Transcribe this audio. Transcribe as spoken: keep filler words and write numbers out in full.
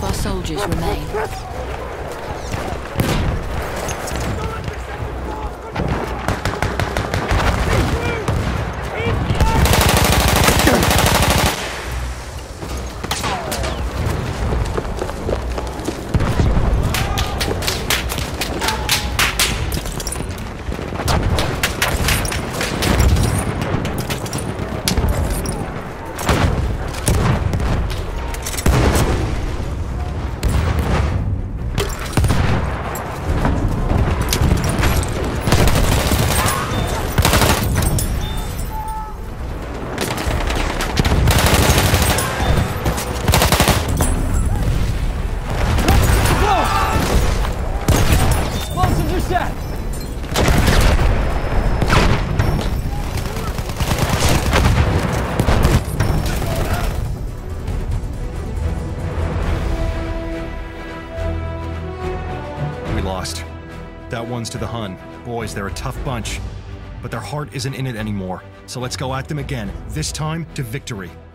our soldiers remain. Lost. That one's to the Hun. Boys, they're a tough bunch. But their heart isn't in it anymore. So let's go at them again, this time to victory.